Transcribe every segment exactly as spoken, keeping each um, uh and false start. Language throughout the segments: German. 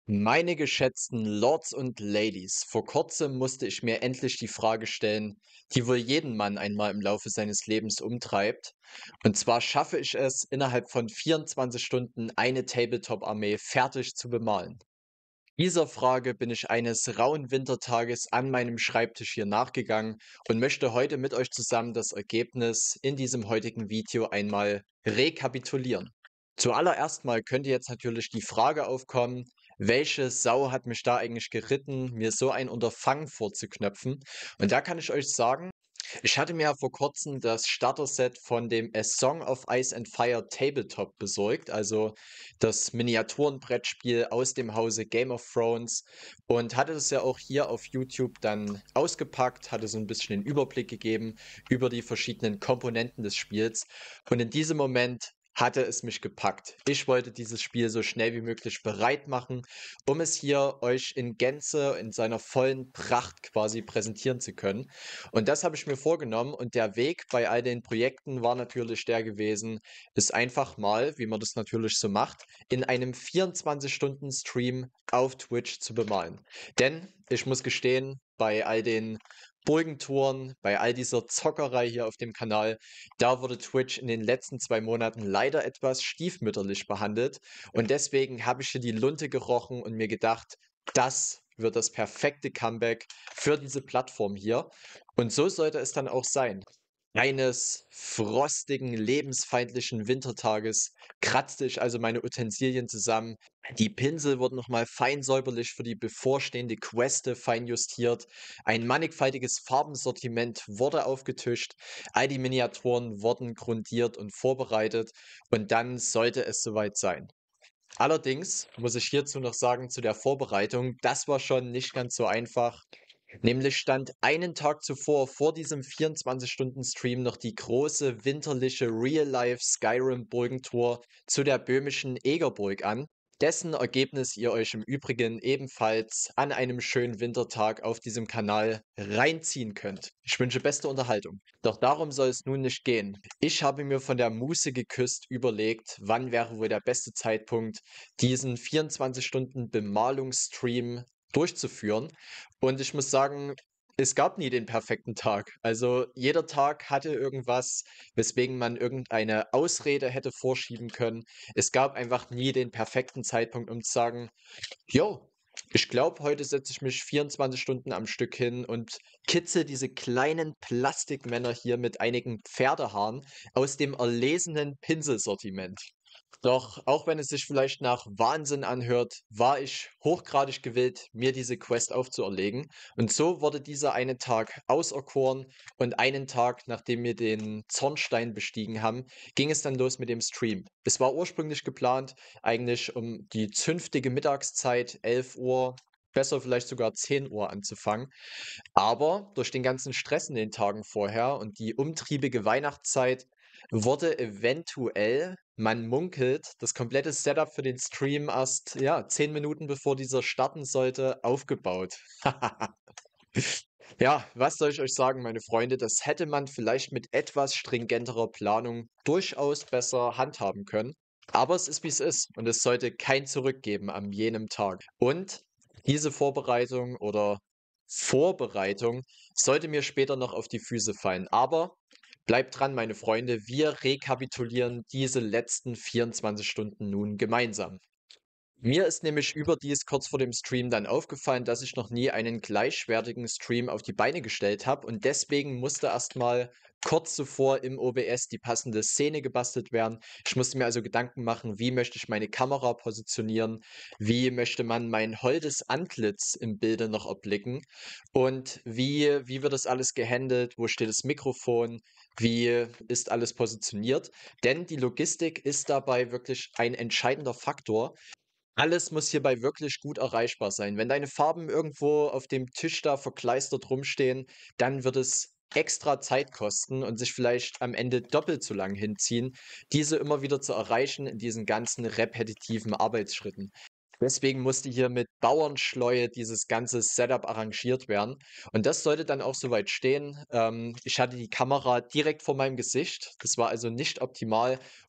Meine geschätzten Lords und Ladies, vor kurzem musste ich mir endlich die Frage stellen, die wohl jeden Mann einmal im Laufe seines Lebens umtreibt. Und zwar schaffe ich es, innerhalb von vierundzwanzig Stunden eine Tabletop-Armee fertig zu bemalen. Dieser Frage bin ich eines rauen Wintertages an meinem Schreibtisch hier nachgegangen und möchte heute mit euch zusammen das Ergebnis in diesem heutigen Video einmal rekapitulieren. Zuallererst mal könnte jetzt natürlich die Frage aufkommen, welche Sau hat mich da eigentlich geritten, mir so ein Unterfangen vorzuknöpfen? Und da kann ich euch sagen, ich hatte mir ja vor Kurzem das Starter-Set von dem A Song of Ice and Fire Tabletop besorgt, also das Miniaturenbrettspiel aus dem Hause Game of Thrones, und hatte das ja auch hier auf YouTube dann ausgepackt, hatte so ein bisschen den Überblick gegeben über die verschiedenen Komponenten des Spiels. Und in diesem Moment hatte es mich gepackt. Ich wollte dieses Spiel so schnell wie möglich bereit machen, um es hier euch in Gänze, in seiner vollen Pracht quasi präsentieren zu können. Und das habe ich mir vorgenommen, und der Weg bei all den Projekten war natürlich der gewesen, es einfach mal, wie man das natürlich so macht, in einem vierundzwanzig-Stunden-Stream auf Twitch zu bemalen. Denn ich muss gestehen, bei all den Burgentouren, bei all dieser Zockerei hier auf dem Kanal, da wurde Twitch in den letzten zwei Monaten leider etwas stiefmütterlich behandelt. Und deswegen habe ich hier die Lunte gerochen und mir gedacht, das wird das perfekte Comeback für diese Plattform hier. Und so sollte es dann auch sein. Eines frostigen, lebensfeindlichen Wintertages kratzte ich also meine Utensilien zusammen. Die Pinsel wurden nochmal fein säuberlich für die bevorstehende Queste fein justiert. Ein mannigfaltiges Farbensortiment wurde aufgetischt. All die Miniaturen wurden grundiert und vorbereitet. Und dann sollte es soweit sein. Allerdings muss ich hierzu noch sagen, zu der Vorbereitung, das war schon nicht ganz so einfach. Nämlich stand einen Tag zuvor, vor diesem vierundzwanzig-Stunden-Stream, noch die große winterliche Real-Life-Skyrim-Burgentour zu der böhmischen Egerburg an, dessen Ergebnis ihr euch im Übrigen ebenfalls an einem schönen Wintertag auf diesem Kanal reinziehen könnt. Ich wünsche beste Unterhaltung. Doch darum soll es nun nicht gehen. Ich habe mir von der Muße geküsst überlegt, wann wäre wohl der beste Zeitpunkt, diesen vierundzwanzig-Stunden-Bemalungsstream durchzuführen. Und ich muss sagen, es gab nie den perfekten Tag. Also jeder Tag hatte irgendwas, weswegen man irgendeine Ausrede hätte vorschieben können. Es gab einfach nie den perfekten Zeitpunkt, um zu sagen, jo, ich glaube, heute setze ich mich vierundzwanzig Stunden am Stück hin und kitzel diese kleinen Plastikmänner hier mit einigen Pferdehaaren aus dem erlesenen Pinselsortiment. Doch auch wenn es sich vielleicht nach Wahnsinn anhört, war ich hochgradig gewillt, mir diese Quest aufzuerlegen. Und so wurde dieser eine Tag auserkoren, und einen Tag, nachdem wir den Zornstein bestiegen haben, ging es dann los mit dem Stream. Es war ursprünglich geplant, eigentlich um die zünftige Mittagszeit, elf Uhr, besser vielleicht sogar zehn Uhr anzufangen. Aber durch den ganzen Stress in den Tagen vorher und die umtriebige Weihnachtszeit wurde eventuell, man munkelt, das komplette Setup für den Stream erst, ja, zehn Minuten bevor dieser starten sollte, aufgebaut. Ja, was soll ich euch sagen, meine Freunde? Das hätte man vielleicht mit etwas stringenterer Planung durchaus besser handhaben können. Aber es ist, wie es ist, und es sollte kein Zurück geben an jenem Tag. Und diese Vorbereitung oder Vorbereitung sollte mir später noch auf die Füße fallen. Aber bleibt dran, meine Freunde, wir rekapitulieren diese letzten vierundzwanzig Stunden nun gemeinsam. Mir ist nämlich überdies kurz vor dem Stream dann aufgefallen, dass ich noch nie einen gleichwertigen Stream auf die Beine gestellt habe, und deswegen musste erstmal kurz zuvor im O B S die passende Szene gebastelt werden. Ich musste mir also Gedanken machen, wie möchte ich meine Kamera positionieren, wie möchte man mein holdes Antlitz im Bilde noch erblicken und wie, wie wird das alles gehandelt, wo steht das Mikrofon, wie ist alles positioniert. Denn die Logistik ist dabei wirklich ein entscheidender Faktor. Alles muss hierbei wirklich gut erreichbar sein. Wenn deine Farben irgendwo auf dem Tisch da verkleistert rumstehen, dann wird es extra Zeit kosten und sich vielleicht am Ende doppelt so lang hinziehen, diese immer wieder zu erreichen in diesen ganzen repetitiven Arbeitsschritten. Deswegen musste hier mit Bauernschleue dieses ganze Setup arrangiert werden. Und das sollte dann auch soweit stehen. Ähm, ich hatte die Kamera direkt vor meinem Gesicht. Das war also nicht optimal.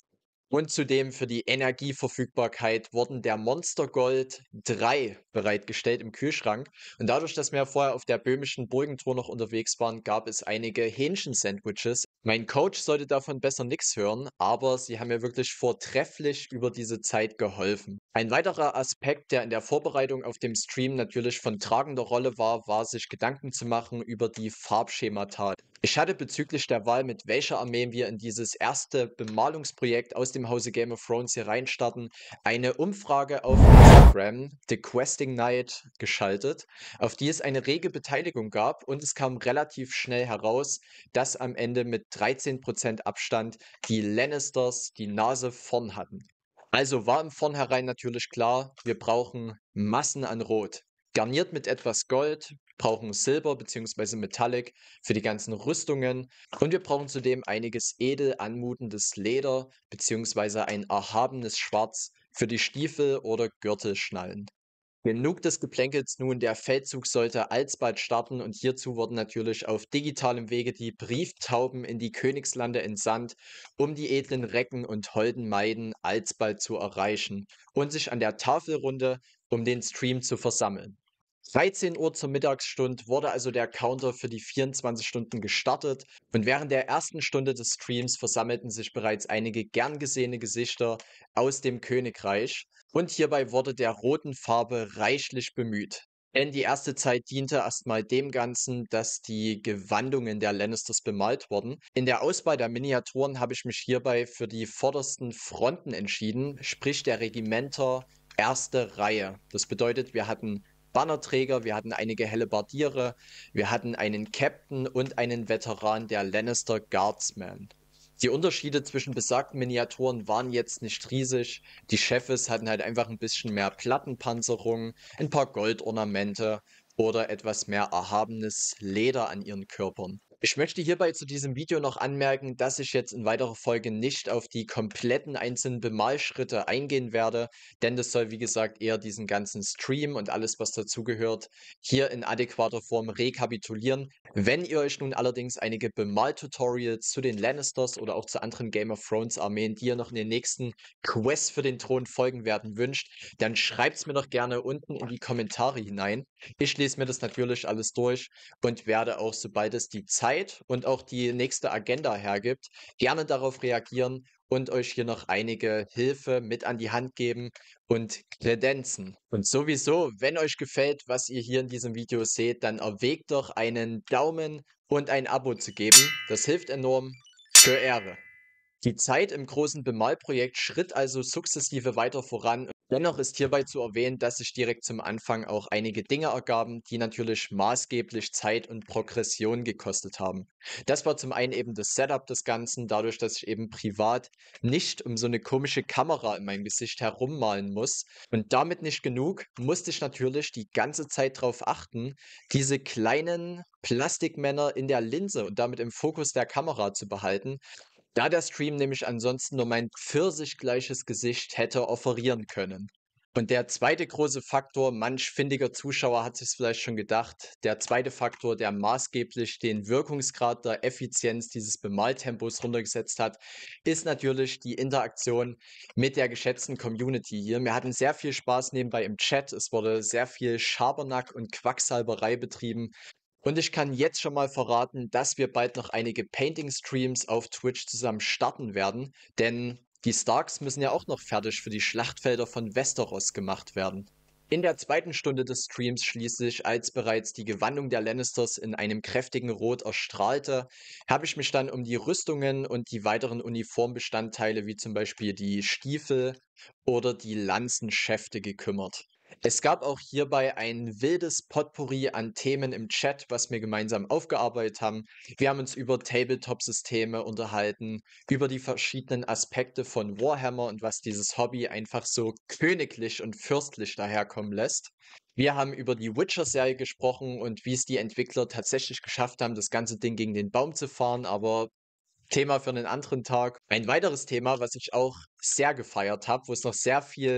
Und zudem für die Energieverfügbarkeit wurden der Monster Gold drei bereitgestellt im Kühlschrank. Und dadurch, dass wir vorher auf der böhmischen Burgentour noch unterwegs waren, gab es einige Hähnchen-Sandwiches. Mein Coach sollte davon besser nichts hören, aber sie haben mir wirklich vortrefflich über diese Zeit geholfen. Ein weiterer Aspekt, der in der Vorbereitung auf dem Stream natürlich von tragender Rolle war, war sich Gedanken zu machen über die Farbschemata. Ich hatte bezüglich der Wahl, mit welcher Armee wir in dieses erste Bemalungsprojekt aus dem Hause Game of Thrones hier reinstarten, eine Umfrage auf Instagram, The Questing Night, geschaltet, auf die es eine rege Beteiligung gab und es kam relativ schnell heraus, dass am Ende mit dreizehn Prozent Abstand die Lannisters die Nase vorn hatten. Also war im Vornherein natürlich klar, wir brauchen Massen an Rot. Garniert mit etwas Gold, brauchen Silber bzw. Metallic für die ganzen Rüstungen und wir brauchen zudem einiges edel anmutendes Leder bzw. ein erhabenes Schwarz für die Stiefel oder Gürtelschnallen. Genug des Geplänkels nun, der Feldzug sollte alsbald starten und hierzu wurden natürlich auf digitalem Wege die Brieftauben in die Königslande entsandt, um die edlen Recken und holden Maiden alsbald zu erreichen und sich an der Tafelrunde um den Stream zu versammeln. dreizehn Uhr zur Mittagsstunde wurde also der Counter für die vierundzwanzig Stunden gestartet und während der ersten Stunde des Streams versammelten sich bereits einige gern gesehene Gesichter aus dem Königreich und hierbei wurde der roten Farbe reichlich bemüht. Denn die erste Zeit diente erstmal dem Ganzen, dass die Gewandungen der Lannisters bemalt wurden. In der Auswahl der Miniaturen habe ich mich hierbei für die vordersten Fronten entschieden, sprich der Regimenter erste Reihe. Das bedeutet, wir hatten Bannerträger, wir hatten einige Hellebardiere, wir hatten einen Captain und einen Veteran der Lannister Guardsmen. Die Unterschiede zwischen besagten Miniaturen waren jetzt nicht riesig. Die Chefs hatten halt einfach ein bisschen mehr Plattenpanzerung, ein paar Goldornamente oder etwas mehr erhabenes Leder an ihren Körpern. Ich möchte hierbei zu diesem Video noch anmerken, dass ich jetzt in weiterer Folge nicht auf die kompletten einzelnen Bemalschritte eingehen werde, denn das soll wie gesagt eher diesen ganzen Stream und alles, was dazugehört, hier in adäquater Form rekapitulieren. Wenn ihr euch nun allerdings einige Bemal-Tutorials zu den Lannisters oder auch zu anderen Game of Thrones Armeen, die ihr noch in den nächsten Quests für den Thron folgen werden wünscht, dann schreibt's mir doch gerne unten in die Kommentare hinein. Ich lese mir das natürlich alles durch und werde auch, sobald es die Zeit und auch die nächste Agenda hergibt, gerne darauf reagieren und euch hier noch einige Hilfe mit an die Hand geben und Kredenzen. Und sowieso, wenn euch gefällt, was ihr hier in diesem Video seht, dann erwägt doch einen Daumen und ein Abo zu geben. Das hilft enorm. Für Ehre. Die Zeit im großen Bemalprojekt schritt also sukzessive weiter voran. Dennoch ist hierbei zu erwähnen, dass sich direkt zum Anfang auch einige Dinge ergaben, die natürlich maßgeblich Zeit und Progression gekostet haben. Das war zum einen eben das Setup des Ganzen, dadurch, dass ich eben privat nicht um so eine komische Kamera in meinem Gesicht herummalen muss. Und damit nicht genug, musste ich natürlich die ganze Zeit darauf achten, diese kleinen Plastikmänner in der Linse und damit im Fokus der Kamera zu behalten, da der Stream nämlich ansonsten nur mein pfirsichgleiches Gesicht hätte offerieren können. Und der zweite große Faktor, manch findiger Zuschauer hat sich's vielleicht schon gedacht, der zweite Faktor, der maßgeblich den Wirkungsgrad der Effizienz dieses Bemaltempos runtergesetzt hat, ist natürlich die Interaktion mit der geschätzten Community hier. Wir hatten sehr viel Spaß nebenbei im Chat, es wurde sehr viel Schabernack und Quacksalberei betrieben. Und ich kann jetzt schon mal verraten, dass wir bald noch einige Painting-Streams auf Twitch zusammen starten werden, denn die Starks müssen ja auch noch fertig für die Schlachtfelder von Westeros gemacht werden. In der zweiten Stunde des Streams schließlich, als bereits die Gewandung der Lannisters in einem kräftigen Rot erstrahlte, habe ich mich dann um die Rüstungen und die weiteren Uniformbestandteile wie zum Beispiel die Stiefel oder die Lanzenschäfte gekümmert. Es gab auch hierbei ein wildes Potpourri an Themen im Chat, was wir gemeinsam aufgearbeitet haben. Wir haben uns über Tabletop-Systeme unterhalten, über die verschiedenen Aspekte von Warhammer und was dieses Hobby einfach so königlich und fürstlich daherkommen lässt. Wir haben über die Witcher-Serie gesprochen und wie es die Entwickler tatsächlich geschafft haben, das ganze Ding gegen den Baum zu fahren, aber Thema für einen anderen Tag. Ein weiteres Thema, was ich auch sehr gefeiert habe, wo es noch sehr viel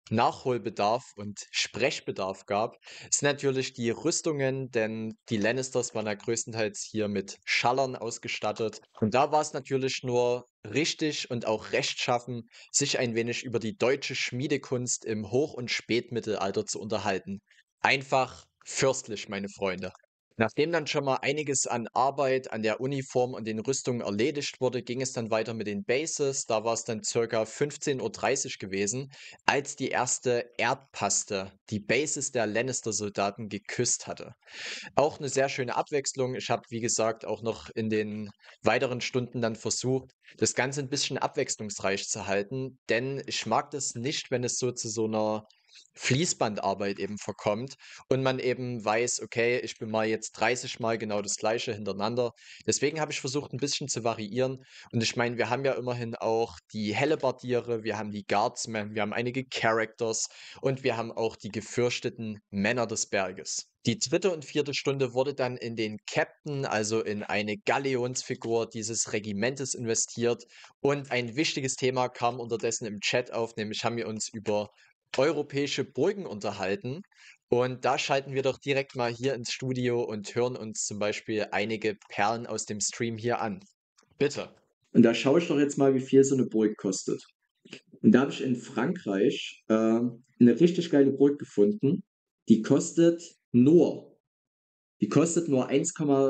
Nachholbedarf und Sprechbedarf gab, sind natürlich die Rüstungen, denn die Lannisters waren ja größtenteils hier mit Schallern ausgestattet. Und da war es natürlich nur richtig und auch rechtschaffen, sich ein wenig über die deutsche Schmiedekunst im Hoch- und Spätmittelalter zu unterhalten. Einfach fürstlich, meine Freunde. Nachdem dann schon mal einiges an Arbeit an der Uniform und den Rüstungen erledigt wurde, ging es dann weiter mit den Bases. Da war es dann circa fünfzehn Uhr dreißig gewesen, als die erste Erdpaste die Bases der Lannister-Soldaten geküsst hatte. Auch eine sehr schöne Abwechslung. Ich habe, wie gesagt, auch noch in den weiteren Stunden dann versucht, das Ganze ein bisschen abwechslungsreich zu halten, denn ich mag das nicht, wenn es so zu so einer Fließbandarbeit eben verkommt und man eben weiß, okay, ich bemal jetzt dreißig Mal genau das Gleiche hintereinander. Deswegen habe ich versucht, ein bisschen zu variieren. Und ich meine, wir haben ja immerhin auch die Hellebardiere, wir haben die Guardsmen, wir haben einige Characters und wir haben auch die gefürchteten Männer des Berges. Die dritte und vierte Stunde wurde dann in den Captain, also in eine Galeonsfigur dieses Regimentes investiert. Und ein wichtiges Thema kam unterdessen im Chat auf, nämlich haben wir uns über europäische Burgen unterhalten. Und da schalten wir doch direkt mal hier ins Studio und hören uns zum Beispiel einige Perlen aus dem Stream hier an. Bitte. Und da schaue ich doch jetzt mal, wie viel so eine Burg kostet. Und da habe ich in Frankreich äh, eine richtig geile Burg gefunden. Die kostet nur, die kostet nur eins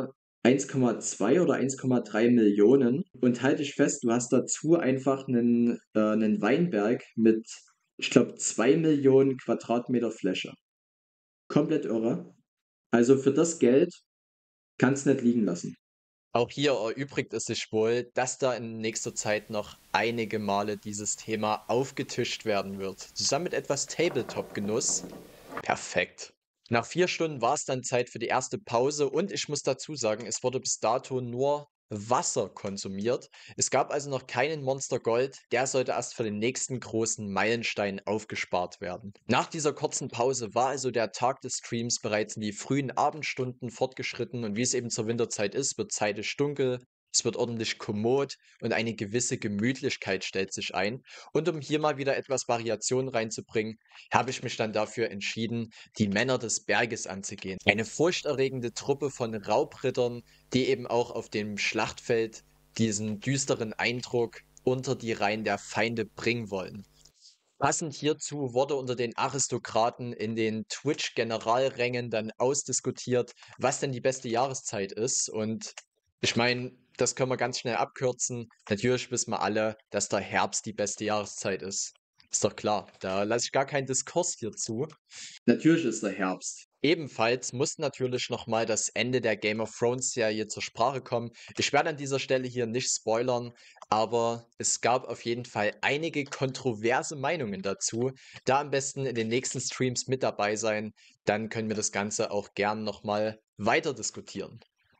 Komma zwei oder eins Komma drei Millionen. Und halte ich fest, du hast dazu einfach einen, äh, einen Weinberg mit, ich glaube, zwei Millionen Quadratmeter Fläche. Komplett irre. Also für das Geld kannst du nicht liegen lassen. Auch hier erübrigt es sich wohl, dass da in nächster Zeit noch einige Male dieses Thema aufgetischt werden wird. Zusammen mit etwas Tabletop-Genuss. Perfekt. Nach vier Stunden war es dann Zeit für die erste Pause und ich muss dazu sagen, es wurde bis dato nur Wasser konsumiert. Es gab also noch keinen Monster Gold, der sollte erst für den nächsten großen Meilenstein aufgespart werden. Nach dieser kurzen Pause war also der Tag des Streams bereits in die frühen Abendstunden fortgeschritten und wie es eben zur Winterzeit ist, wird zeitlich dunkel, es wird ordentlich kommod und eine gewisse Gemütlichkeit stellt sich ein. Und um hier mal wieder etwas Variation reinzubringen, habe ich mich dann dafür entschieden, die Männer des Berges anzugehen. Eine furchterregende Truppe von Raubrittern, die eben auch auf dem Schlachtfeld diesen düsteren Eindruck unter die Reihen der Feinde bringen wollen. Passend hierzu wurde unter den Aristokraten in den Twitch-Generalrängen dann ausdiskutiert, was denn die beste Jahreszeit ist. Und ich meine, das können wir ganz schnell abkürzen. Natürlich wissen wir alle, dass der Herbst die beste Jahreszeit ist. Ist doch klar. Da lasse ich gar keinen Diskurs hierzu. Natürlich ist der Herbst. Ebenfalls muss natürlich nochmal das Ende der Game of Thrones Serie zur Sprache kommen. Ich werde an dieser Stelle hier nicht spoilern, aber es gab auf jeden Fall einige kontroverse Meinungen dazu. Da am besten in den nächsten Streams mit dabei sein, dann können wir das Ganze auch gern nochmal weiter diskutieren.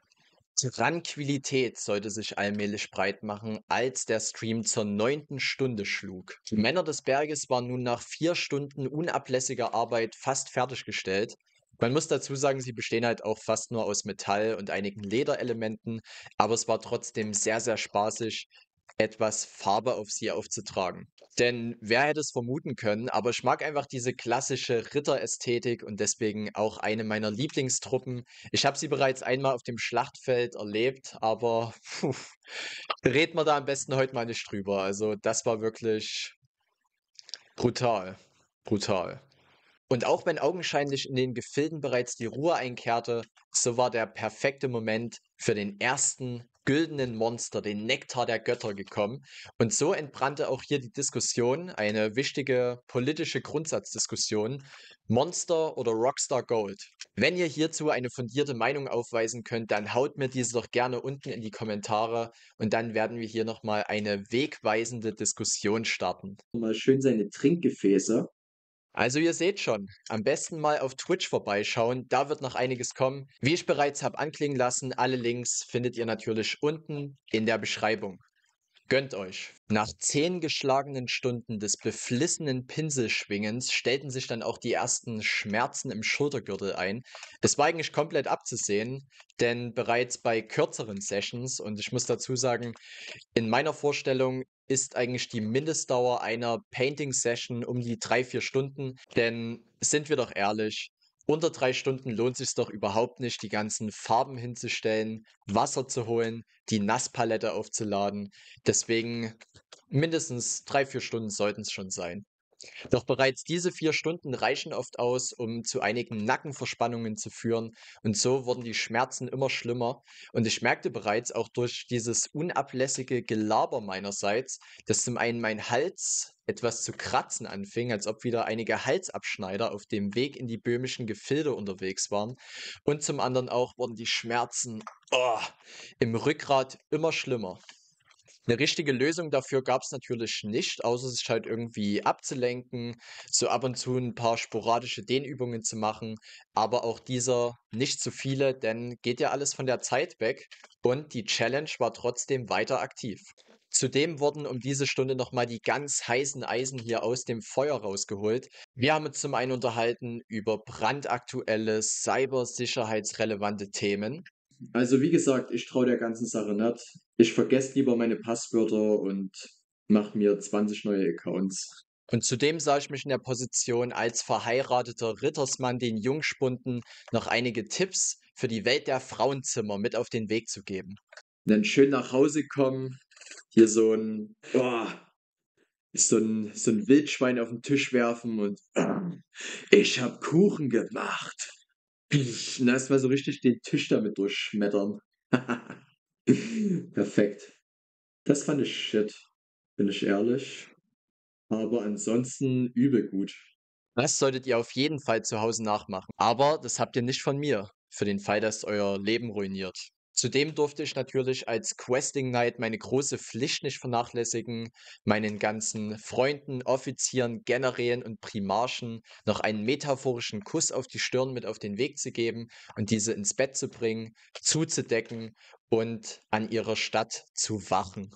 Tranquilität sollte sich allmählich breit machen, als der Stream zur neunten Stunde schlug. Die Männer des Berges waren nun nach vier Stunden unablässiger Arbeit fast fertiggestellt. Man muss dazu sagen, sie bestehen halt auch fast nur aus Metall und einigen Lederelementen, aber es war trotzdem sehr, sehr spaßig, etwas Farbe auf sie aufzutragen. Denn wer hätte es vermuten können, aber ich mag einfach diese klassische Ritterästhetik und deswegen auch eine meiner Lieblingstruppen. Ich habe sie bereits einmal auf dem Schlachtfeld erlebt, aber puh, reden wir da am besten heute mal nicht drüber. Also das war wirklich brutal. Brutal. Und auch wenn augenscheinlich in den Gefilden bereits die Ruhe einkehrte, so war der perfekte Moment für den ersten güldenen Monster, den Nektar der Götter, gekommen. Und so entbrannte auch hier die Diskussion, eine wichtige politische Grundsatzdiskussion, Monster oder Rockstar Gold. Wenn ihr hierzu eine fundierte Meinung aufweisen könnt, dann haut mir diese doch gerne unten in die Kommentare und dann werden wir hier nochmal eine wegweisende Diskussion starten. Mal schön seine Trinkgefäße. Also ihr seht schon, am besten mal auf Twitch vorbeischauen, da wird noch einiges kommen. Wie ich bereits habe anklingen lassen, alle Links findet ihr natürlich unten in der Beschreibung. Gönnt euch. Nach zehn geschlagenen Stunden des beflissenen Pinselschwingens stellten sich dann auch die ersten Schmerzen im Schultergürtel ein. Es war eigentlich komplett abzusehen, denn bereits bei kürzeren Sessions, und ich muss dazu sagen, in meiner Vorstellung ist eigentlich die Mindestdauer einer Painting-Session um die drei, vier Stunden, denn sind wir doch ehrlich, unter drei Stunden lohnt sich doch überhaupt nicht, die ganzen Farben hinzustellen, Wasser zu holen, die Nasspalette aufzuladen. Deswegen mindestens drei, vier Stunden sollten es schon sein. Doch bereits diese vier Stunden reichen oft aus, um zu einigen Nackenverspannungen zu führen, und so wurden die Schmerzen immer schlimmer. Und ich merkte bereits auch durch dieses unablässige Gelaber meinerseits, dass zum einen mein Hals etwas zu kratzen anfing, als ob wieder einige Halsabschneider auf dem Weg in die böhmischen Gefilde unterwegs waren. Und zum anderen auch wurden die Schmerzen oh, im Rückgrat immer schlimmer. Eine richtige Lösung dafür gab es natürlich nicht, außer sich halt irgendwie abzulenken, so ab und zu ein paar sporadische Dehnübungen zu machen, aber auch dieser nicht zu viele, denn geht ja alles von der Zeit weg und die Challenge war trotzdem weiter aktiv. Zudem wurden um diese Stunde noch mal die ganz heißen Eisen hier aus dem Feuer rausgeholt. Wir haben uns zum einen unterhalten über brandaktuelle cybersicherheitsrelevante Themen. Also wie gesagt, ich traue der ganzen Sache nicht. Ich vergesse lieber meine Passwörter und mache mir zwanzig neue Accounts. Und zudem sah ich mich in der Position, als verheirateter Rittersmann den Jungspunden noch einige Tipps für die Welt der Frauenzimmer mit auf den Weg zu geben. Dann schön nach Hause kommen, hier so ein, oh, so ein, so ein Wildschwein auf den Tisch werfen und ich hab Kuchen gemacht. Und erstmal so richtig den Tisch damit durchschmettern. Perfekt. Das fand ich shit, bin ich ehrlich. Aber ansonsten übel gut. Das solltet ihr auf jeden Fall zu Hause nachmachen. Aber das habt ihr nicht von mir, für den Fall, dass euer Leben ruiniert. Zudem durfte ich natürlich als Questing Knight meine große Pflicht nicht vernachlässigen, meinen ganzen Freunden, Offizieren, Generälen und Primarchen noch einen metaphorischen Kuss auf die Stirn mit auf den Weg zu geben und diese ins Bett zu bringen, zuzudecken und an ihrer Stadt zu wachen.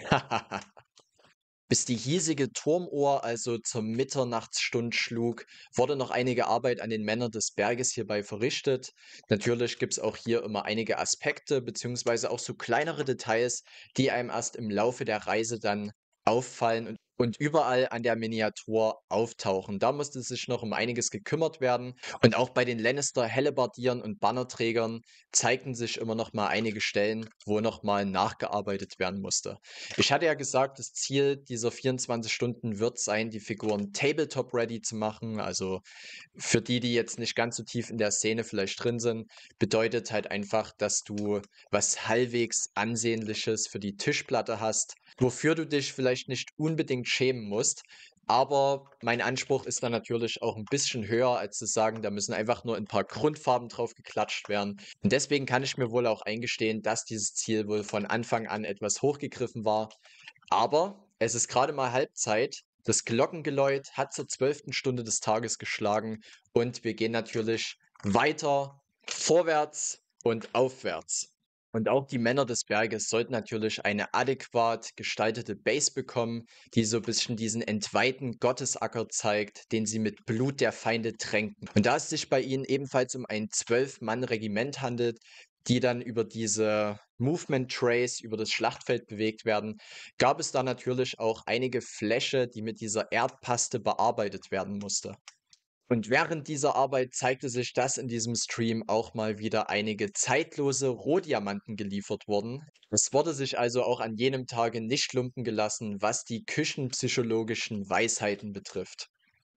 Bis die hiesige Turmuhr also zur Mitternachtsstund schlug, wurde noch einige Arbeit an den Männern des Berges hierbei verrichtet. Natürlich gibt es auch hier immer einige Aspekte beziehungsweise auch so kleinere Details, die einem erst im Laufe der Reise dann auffallen und und überall an der Miniatur auftauchen. Da musste sich noch um einiges gekümmert werden. Und auch bei den Lannister-Hellebardieren und Bannerträgern zeigten sich immer noch mal einige Stellen, wo noch mal nachgearbeitet werden musste. Ich hatte ja gesagt, das Ziel dieser vierundzwanzig Stunden wird sein, die Figuren Tabletop-ready zu machen. Also für die, die jetzt nicht ganz so tief in der Szene vielleicht drin sind, bedeutet halt einfach, dass du was halbwegs Ansehnliches für die Tischplatte hast, wofür du dich vielleicht nicht unbedingt schämen musst. Aber mein Anspruch ist dann natürlich auch ein bisschen höher, als zu sagen, da müssen einfach nur ein paar Grundfarben drauf geklatscht werden. Und deswegen kann ich mir wohl auch eingestehen, dass dieses Ziel wohl von Anfang an etwas hochgegriffen war. Aber es ist gerade mal Halbzeit. Das Glockengeläut hat zur zwölften Stunde des Tages geschlagen und wir gehen natürlich weiter vorwärts und aufwärts. Und auch die Männer des Berges sollten natürlich eine adäquat gestaltete Base bekommen, die so ein bisschen diesen entweihten Gottesacker zeigt, den sie mit Blut der Feinde tränken. Und da es sich bei ihnen ebenfalls um ein zwölf-Mann-Regiment handelt, die dann über diese Movement Trays über das Schlachtfeld bewegt werden, gab es da natürlich auch einige Fläche, die mit dieser Erdpaste bearbeitet werden musste. Und während dieser Arbeit zeigte sich, dass in diesem Stream auch mal wieder einige zeitlose Rohdiamanten geliefert wurden. Es wurde sich also auch an jenem Tage nicht lumpen gelassen, was die küchenpsychologischen Weisheiten betrifft.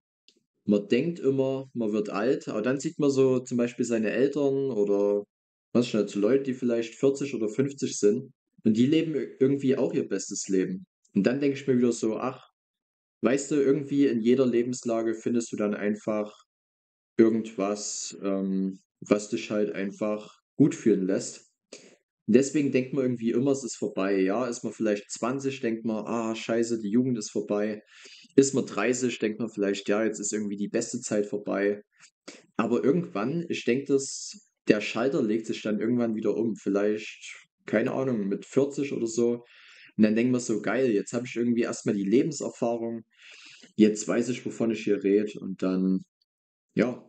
Man denkt immer, man wird alt, aber dann sieht man so zum Beispiel seine Eltern oder was schon zu Leute, die vielleicht vierzig oder fünfzig sind und die leben ir- irgendwie auch ihr bestes Leben. Und dann denke ich mir wieder so, ach, weißt du, irgendwie in jeder Lebenslage findest du dann einfach irgendwas, ähm, was dich halt einfach gut fühlen lässt. Deswegen denkt man irgendwie immer, es ist vorbei. Ja, ist man vielleicht zwanzig, denkt man, ah, scheiße, die Jugend ist vorbei. Ist man dreißig, denkt man vielleicht, ja, jetzt ist irgendwie die beste Zeit vorbei. Aber irgendwann, ich denke, dass der Schalter legt sich dann irgendwann wieder um. Vielleicht, keine Ahnung, mit vierzig oder so. Und dann denken wir so: „Geil, jetzt habe ich irgendwie erst mal die Lebenserfahrung. Jetzt weiß ich, wovon ich hier rede." Und dann, ja,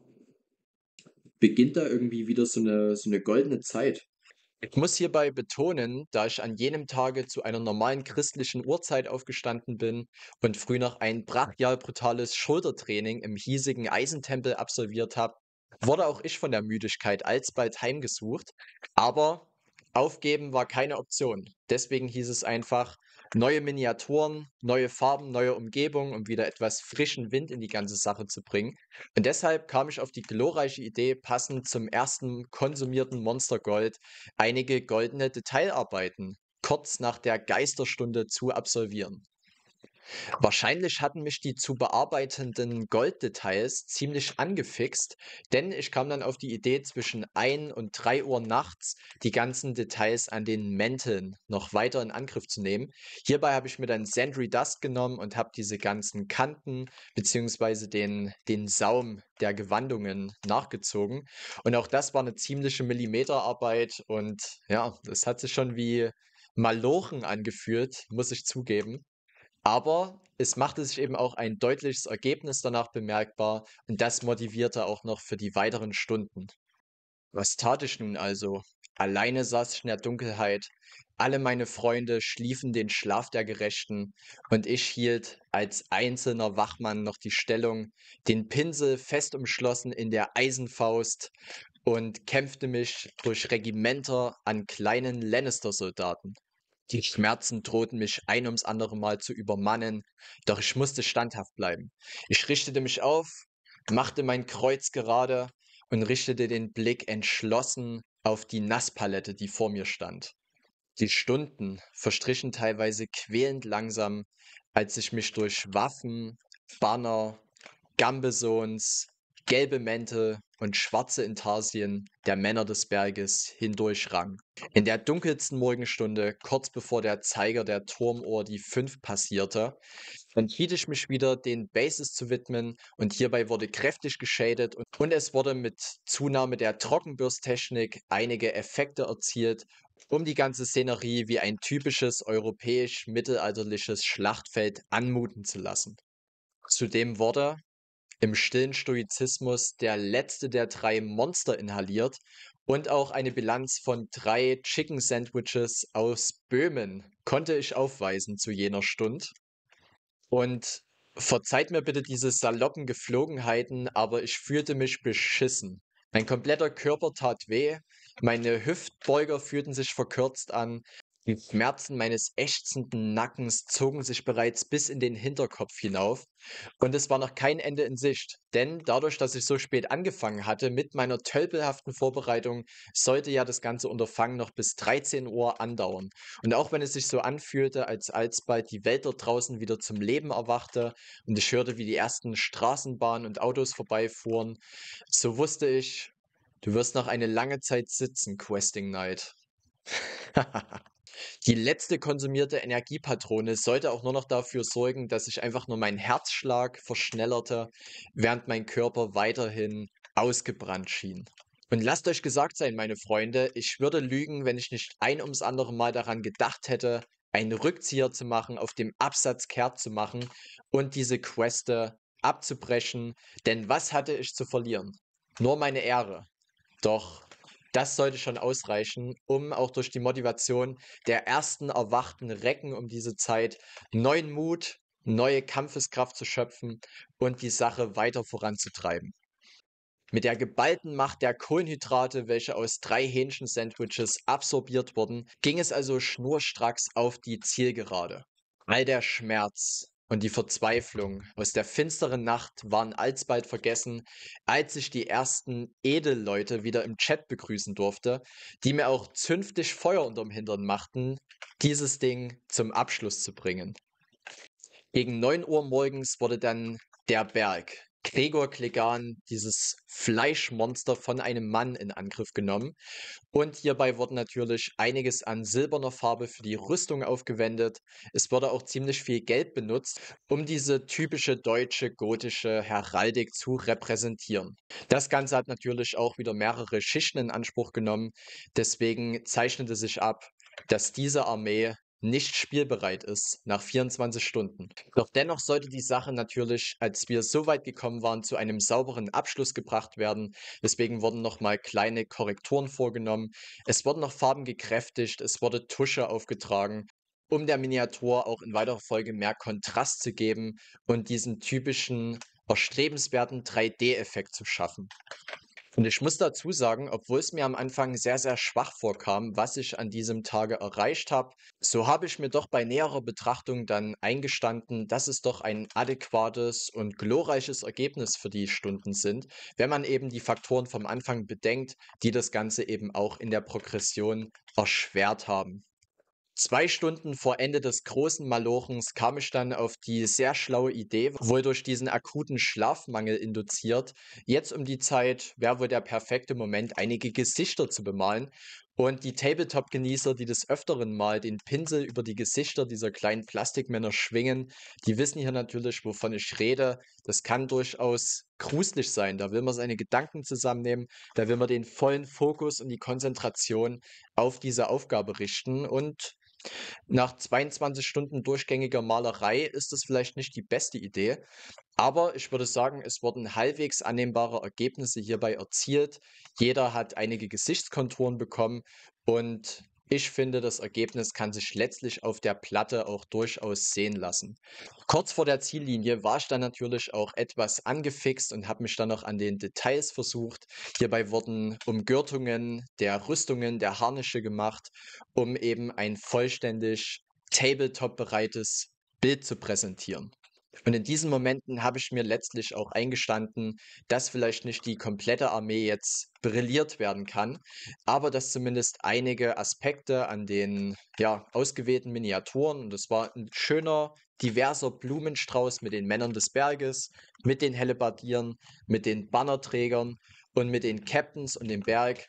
beginnt da irgendwie wieder so 'ne so 'ne goldene Zeit. Ich muss hierbei betonen, da ich an jenem Tage zu einer normalen christlichen Uhrzeit aufgestanden bin und früh noch ein brachial brutales Schultertraining im hiesigen Eisentempel absolviert habe, wurde auch ich von der Müdigkeit alsbald heimgesucht. Aber aufgeben war keine Option. Deswegen hieß es einfach: neue Miniaturen, neue Farben, neue Umgebung, um wieder etwas frischen Wind in die ganze Sache zu bringen. Und deshalb kam ich auf die glorreiche Idee, passend zum ersten konsumierten Monster Gold einige goldene Detailarbeiten kurz nach der Geisterstunde zu absolvieren. Wahrscheinlich hatten mich die zu bearbeitenden Golddetails ziemlich angefixt, denn ich kam dann auf die Idee, zwischen ein und drei Uhr nachts die ganzen Details an den Mänteln noch weiter in Angriff zu nehmen. Hierbei habe ich mir dann Sandry Dust genommen und habe diese ganzen Kanten beziehungsweise den, den Saum der Gewandungen nachgezogen. Und auch das war eine ziemliche Millimeterarbeit und ja, es hat sich schon wie Malochen angefühlt, muss ich zugeben. Aber es machte sich eben auch ein deutliches Ergebnis danach bemerkbar und das motivierte auch noch für die weiteren Stunden. Was tat ich nun also? Alleine saß ich in der Dunkelheit, alle meine Freunde schliefen den Schlaf der Gerechten und ich hielt als einzelner Wachmann noch die Stellung, den Pinsel fest umschlossen in der Eisenfaust und kämpfte mich durch Regimenter an kleinen Lannister-Soldaten. Die Schmerzen drohten mich ein ums andere Mal zu übermannen, doch ich musste standhaft bleiben. Ich richtete mich auf, machte mein Kreuz gerade und richtete den Blick entschlossen auf die Nasspalette, die vor mir stand. Die Stunden verstrichen teilweise quälend langsam, als ich mich durch Waffen, Banner, Gambesons, gelbe Mäntel und schwarze Intarsien der Männer des Berges hindurchrang. In der dunkelsten Morgenstunde, kurz bevor der Zeiger der Turmuhr die fünf passierte, entschied ich mich wieder, den Bases zu widmen und hierbei wurde kräftig geschadet und, und es wurde mit Zunahme der Trockenbürsttechnik einige Effekte erzielt, um die ganze Szenerie wie ein typisches europäisch-mittelalterliches Schlachtfeld anmuten zu lassen. Zudem wurde im stillen Stoizismus der letzte der drei Monster inhaliert und auch eine Bilanz von drei Chicken Sandwiches aus Böhmen konnte ich aufweisen zu jener Stund. Und verzeiht mir bitte diese saloppen Geflogenheiten, aber ich fühlte mich beschissen. Mein kompletter Körper tat weh, meine Hüftbeuger fühlten sich verkürzt an, die Schmerzen meines ächzenden Nackens zogen sich bereits bis in den Hinterkopf hinauf und es war noch kein Ende in Sicht, denn dadurch, dass ich so spät angefangen hatte mit meiner tölpelhaften Vorbereitung, sollte ja das ganze Unterfangen noch bis dreizehn Uhr andauern. Und auch wenn es sich so anfühlte, als alsbald die Welt dort draußen wieder zum Leben erwachte und ich hörte, wie die ersten Straßenbahnen und Autos vorbeifuhren, so wusste ich, du wirst noch eine lange Zeit sitzen, Questing Knight. Die letzte konsumierte Energiepatrone sollte auch nur noch dafür sorgen, dass sich einfach nur mein Herzschlag verschnellerte, während mein Körper weiterhin ausgebrannt schien. Und lasst euch gesagt sein, meine Freunde, ich würde lügen, wenn ich nicht ein ums andere Mal daran gedacht hätte, einen Rückzieher zu machen, auf dem Absatz kehrt zu machen und diese Queste abzubrechen, denn was hatte ich zu verlieren? Nur meine Ehre. Doch das sollte schon ausreichen, um auch durch die Motivation der ersten erwachten Recken um diese Zeit neuen Mut, neue Kampfeskraft zu schöpfen und die Sache weiter voranzutreiben. Mit der geballten Macht der Kohlenhydrate, welche aus drei Hähnchen-Sandwiches absorbiert wurden, ging es also schnurstracks auf die Zielgerade. All der Schmerz und die Verzweiflung aus der finsteren Nacht waren alsbald vergessen, als ich die ersten Edelleute wieder im Chat begrüßen durfte, die mir auch zünftig Feuer unterm Hintern machten, dieses Ding zum Abschluss zu bringen. Gegen neun Uhr morgens wurde dann der Berg, Gregor Clegane, dieses Fleischmonster von einem Mann in Angriff genommen. Und hierbei wurde natürlich einiges an silberner Farbe für die Rüstung aufgewendet. Es wurde auch ziemlich viel Geld benutzt, um diese typische deutsche gotische Heraldik zu repräsentieren. Das Ganze hat natürlich auch wieder mehrere Schichten in Anspruch genommen. Deswegen zeichnete sich ab, dass diese Armee nicht spielbereit ist nach vierundzwanzig Stunden. Doch dennoch sollte die Sache natürlich, als wir so weit gekommen waren, zu einem sauberen Abschluss gebracht werden. Deswegen wurden nochmal kleine Korrekturen vorgenommen. Es wurden noch Farben gekräftigt, es wurde Tusche aufgetragen, um der Miniatur auch in weiterer Folge mehr Kontrast zu geben und diesen typischen erstrebenswerten drei D-Effekt zu schaffen. Und ich muss dazu sagen, obwohl es mir am Anfang sehr, sehr schwach vorkam, was ich an diesem Tage erreicht habe, so habe ich mir doch bei näherer Betrachtung dann eingestanden, dass es doch ein adäquates und glorreiches Ergebnis für die Stunden sind, wenn man eben die Faktoren vom Anfang bedenkt, die das Ganze eben auch in der Progression erschwert haben. Zwei Stunden vor Ende des großen Malochens kam ich dann auf die sehr schlaue Idee, wohl durch diesen akuten Schlafmangel induziert, jetzt um die Zeit wäre wohl der perfekte Moment, einige Gesichter zu bemalen. Und die Tabletop-Genießer, die des Öfteren mal den Pinsel über die Gesichter dieser kleinen Plastikmänner schwingen, die wissen hier natürlich, wovon ich rede. Das kann durchaus gruselig sein. Da will man seine Gedanken zusammennehmen, da will man den vollen Fokus und die Konzentration auf diese Aufgabe richten. Und nach zweiundzwanzig Stunden durchgängiger Malerei ist das vielleicht nicht die beste Idee, aber ich würde sagen, es wurden halbwegs annehmbare Ergebnisse hierbei erzielt. Jeder hat einige Gesichtskonturen bekommen und ich finde, das Ergebnis kann sich letztlich auf der Platte auch durchaus sehen lassen. Kurz vor der Ziellinie war ich dann natürlich auch etwas angefixt und habe mich dann noch an den Details versucht. Hierbei wurden Umgürtungen der Rüstungen, der Harnische gemacht, um eben ein vollständig Tabletop-bereites Bild zu präsentieren. Und in diesen Momenten habe ich mir letztlich auch eingestanden, dass vielleicht nicht die komplette Armee jetzt brilliert werden kann, aber dass zumindest einige Aspekte an den ja, ausgewählten Miniaturen, und das war ein schöner, diverser Blumenstrauß mit den Männern des Berges, mit den Hellebardieren, mit den Bannerträgern und mit den Captains und dem Berg,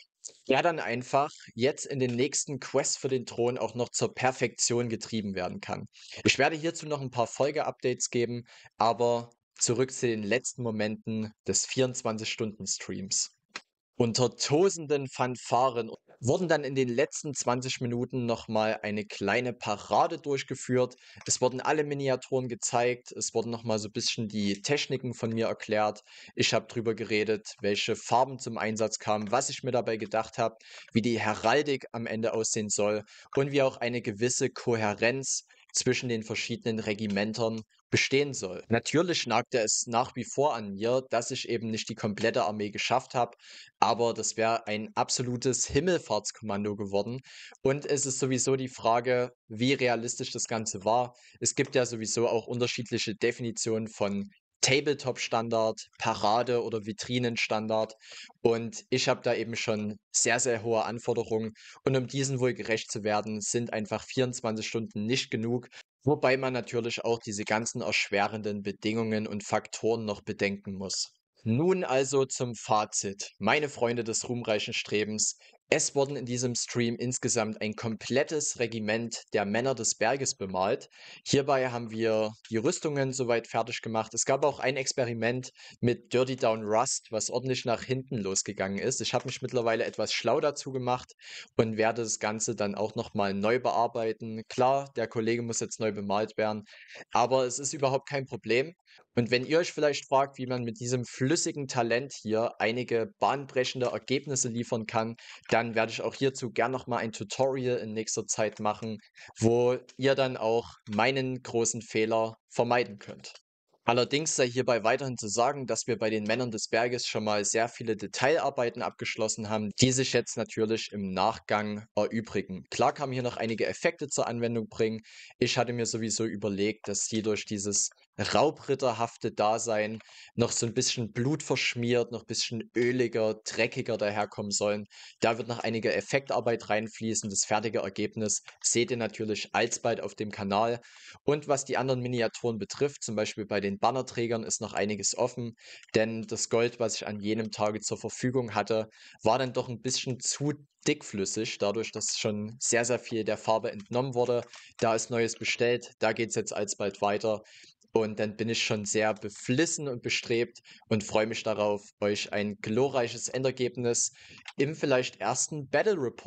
ja, dann einfach jetzt in den nächsten Quests für den Thron auch noch zur Perfektion getrieben werden kann. Ich werde hierzu noch ein paar Folge-Updates geben, aber zurück zu den letzten Momenten des vierundzwanzig-Stunden-Streams. Unter tosenden Fanfaren wurden dann in den letzten zwanzig Minuten nochmal eine kleine Parade durchgeführt. Es wurden alle Miniaturen gezeigt, es wurden nochmal so ein bisschen die Techniken von mir erklärt. Ich habe drüber geredet, welche Farben zum Einsatz kamen, was ich mir dabei gedacht habe, wie die Heraldik am Ende aussehen soll und wie auch eine gewisse Kohärenz zwischen den verschiedenen Regimentern bestehen soll. Natürlich nagte es nach wie vor an mir, dass ich eben nicht die komplette Armee geschafft habe, aber das wäre ein absolutes Himmelfahrtskommando geworden. Und es ist sowieso die Frage, wie realistisch das Ganze war. Es gibt ja sowieso auch unterschiedliche Definitionen von Tabletop-Standard, Parade- oder Vitrinenstandard. Und ich habe da eben schon sehr, sehr hohe Anforderungen. Und um diesen wohl gerecht zu werden, sind einfach vierundzwanzig Stunden nicht genug. Wobei man natürlich auch diese ganzen erschwerenden Bedingungen und Faktoren noch bedenken muss. Nun also zum Fazit. Meine Freunde des ruhmreichen Strebens, es wurden in diesem Stream insgesamt ein komplettes Regiment der Männer des Berges bemalt. Hierbei haben wir die Rüstungen soweit fertig gemacht. Es gab auch ein Experiment mit Dirty Down Rust, was ordentlich nach hinten losgegangen ist. Ich habe mich mittlerweile etwas schlau dazu gemacht und werde das Ganze dann auch nochmal neu bearbeiten. Klar, der Kollege muss jetzt neu bemalt werden, aber es ist überhaupt kein Problem. Und wenn ihr euch vielleicht fragt, wie man mit diesem flüssigen Talent hier einige bahnbrechende Ergebnisse liefern kann, dann werde ich auch hierzu gern noch mal ein Tutorial in nächster Zeit machen, wo ihr dann auch meinen großen Fehler vermeiden könnt. Allerdings sei hierbei weiterhin zu sagen, dass wir bei den Männern des Berges schon mal sehr viele Detailarbeiten abgeschlossen haben, die sich jetzt natürlich im Nachgang erübrigen. Klar kann man hier noch einige Effekte zur Anwendung bringen. Ich hatte mir sowieso überlegt, dass sie durch dieses raubritterhafte Dasein noch so ein bisschen blutverschmiert, noch ein bisschen öliger, dreckiger daherkommen sollen. Da wird noch einige Effektarbeit reinfließen. Das fertige Ergebnis seht ihr natürlich alsbald auf dem Kanal. Und was die anderen Miniaturen betrifft, zum Beispiel bei den Bannerträgern, ist noch einiges offen, denn das Gold, was ich an jenem Tage zur Verfügung hatte, war dann doch ein bisschen zu dickflüssig, dadurch, dass schon sehr, sehr viel der Farbe entnommen wurde. Da ist Neues bestellt, da geht es jetzt alsbald weiter. Und dann bin ich schon sehr beflissen und bestrebt und freue mich darauf, euch ein glorreiches Endergebnis im vielleicht ersten Battle Report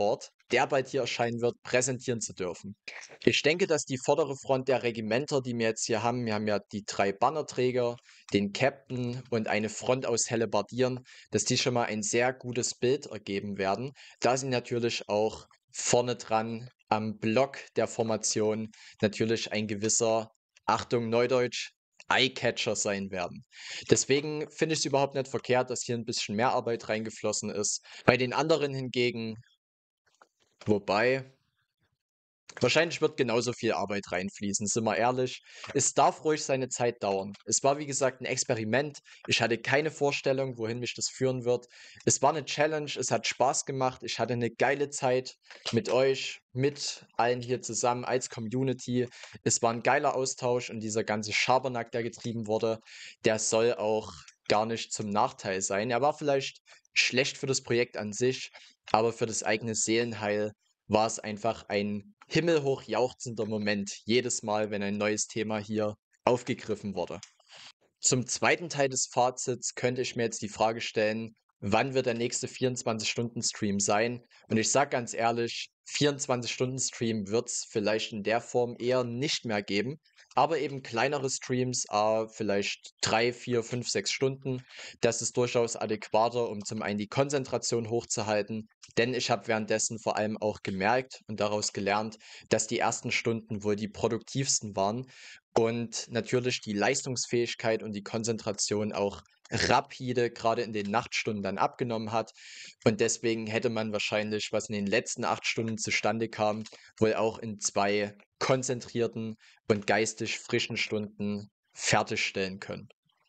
der bald hier erscheinen wird, präsentieren zu dürfen. Ich denke, dass die vordere Front der Regimenter, die wir jetzt hier haben, wir haben ja die drei Bannerträger, den Captain und eine Front aus Hellebardieren, dass die schon mal ein sehr gutes Bild ergeben werden, da sie natürlich auch vorne dran am Block der Formation natürlich ein gewisser, Achtung Neudeutsch, Eyecatcher sein werden. Deswegen finde ich es überhaupt nicht verkehrt, dass hier ein bisschen mehr Arbeit reingeflossen ist. Bei den anderen hingegen, wobei, wahrscheinlich wird genauso viel Arbeit reinfließen, sind wir ehrlich. Es darf ruhig seine Zeit dauern. Es war, wie gesagt, ein Experiment. Ich hatte keine Vorstellung, wohin mich das führen wird. Es war eine Challenge, es hat Spaß gemacht. Ich hatte eine geile Zeit mit euch, mit allen hier zusammen als Community. Es war ein geiler Austausch und dieser ganze Schabernack, der getrieben wurde, der soll auch gar nicht zum Nachteil sein. Er war vielleicht schlecht für das Projekt an sich, aber für das eigene Seelenheil war es einfach ein himmelhoch jauchzender Moment jedes Mal, wenn ein neues Thema hier aufgegriffen wurde. Zum zweiten Teil des Fazits könnte ich mir jetzt die Frage stellen, wann wird der nächste vierundzwanzig-Stunden-Stream sein? Und ich sage ganz ehrlich, vierundzwanzig-Stunden-Stream wird es vielleicht in der Form eher nicht mehr geben, aber eben kleinere Streams, äh, vielleicht drei, vier, fünf, sechs Stunden. Das ist durchaus adäquater, um zum einen die Konzentration hochzuhalten, denn ich habe währenddessen vor allem auch gemerkt und daraus gelernt, dass die ersten Stunden wohl die produktivsten waren und natürlich die Leistungsfähigkeit und die Konzentration auch rapide gerade in den Nachtstunden dann abgenommen hat. Und deswegen hätte man wahrscheinlich, was in den letzten acht Stunden zustande kam, wohl auch in zwei konzentrierten und geistig frischen Stunden fertigstellen können.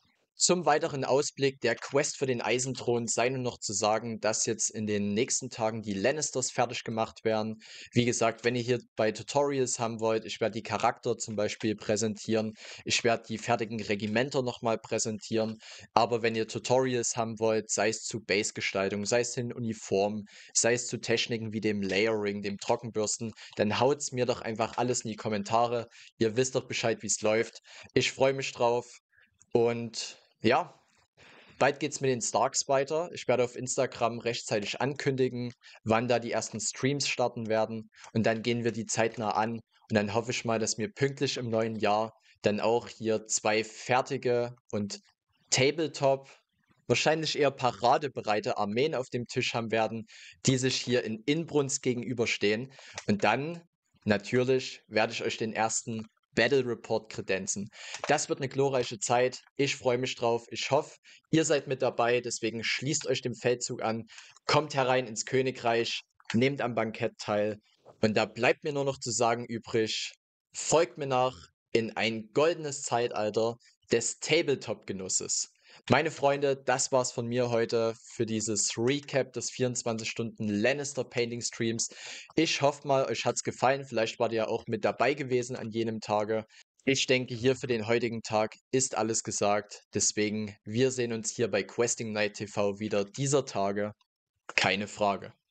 Zum weiteren Ausblick der Quest für den Eisenthron sei nur noch zu sagen, dass jetzt in den nächsten Tagen die Lannisters fertig gemacht werden. Wie gesagt, wenn ihr hier bei Tutorials haben wollt, ich werde die Charakter zum Beispiel präsentieren, ich werde die fertigen Regimenter nochmal präsentieren, aber wenn ihr Tutorials haben wollt, sei es zu Base-Gestaltung, sei es in Uniformen, sei es zu Techniken wie dem Layering, dem Trockenbürsten, dann haut's mir doch einfach alles in die Kommentare. Ihr wisst doch Bescheid, wie es läuft. Ich freue mich drauf und ja, bald geht's mit den Starks weiter. Ich werde auf Instagram rechtzeitig ankündigen, wann da die ersten Streams starten werden. Und dann gehen wir die zeitnah an. Und dann hoffe ich mal, dass wir pünktlich im neuen Jahr dann auch hier zwei fertige und Tabletop, wahrscheinlich eher paradebereite Armeen auf dem Tisch haben werden, die sich hier in Inbrunst gegenüberstehen. Und dann, natürlich, werde ich euch den ersten Battle Report kredenzen. Das wird eine glorreiche Zeit. Ich freue mich drauf. Ich hoffe, ihr seid mit dabei. Deswegen schließt euch dem Feldzug an. Kommt herein ins Königreich. Nehmt am Bankett teil. Und da bleibt mir nur noch zu sagen übrig, folgt mir nach in ein goldenes Zeitalter des Tabletop-Genusses. Meine Freunde, das war's von mir heute für dieses Recap des vierundzwanzig Stunden Lannister Painting Streams. Ich hoffe mal, euch hat's gefallen. Vielleicht wart ihr ja auch mit dabei gewesen an jenem Tage. Ich denke, hier für den heutigen Tag ist alles gesagt. Deswegen, wir sehen uns hier bei Questing Night T V wieder dieser Tage. Keine Frage.